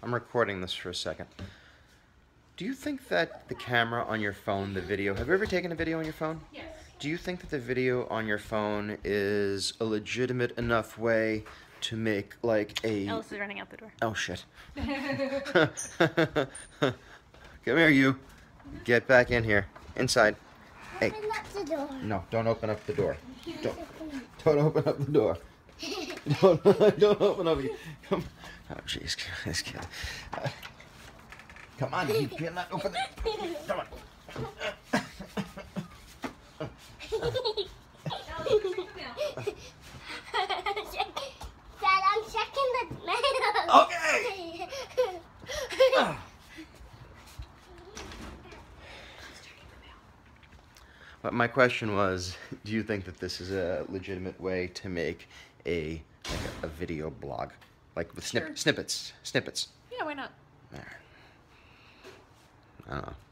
I'm recording this for a second. Do you think that the camera on your phone, the video, have you ever taken a video on your phone? Yes. Do you think that the video on your phone is a legitimate enough way to make like a... Alice is running out the door. Oh shit. Come here, you. Get back in here. Inside. Hey. Open up the door. No, don't open up the door. Don't open up the door. Don't open up. Come. Oh jeez, this kid. Come on, you cannot open it. Come on. Dad, I'm checking the mail. Okay. But my question was, do you think that this is a legitimate way to make a video blog, like with Sure. snippets? Yeah, why not? I don't know.